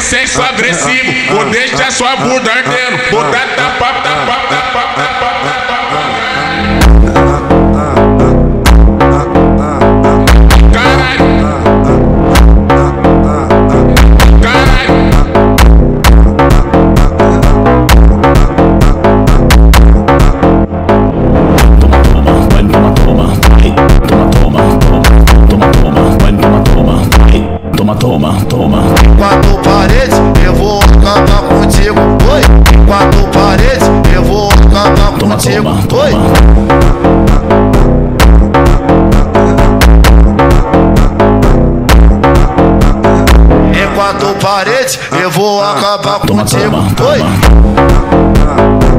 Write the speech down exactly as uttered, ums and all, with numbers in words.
sexo agressivo, vou deixar sua bunda ardendo. Vou dar tapa, tapa, tapa, tapa, tapa. Caralho. Caralho. Toma, toma, toma. Quatro paredes, eu vou acabar contigo. Oi, quatro paredes, eu vou acabar contigo. Oi. Em quatro paredes, eu vou acabar contigo. Oi.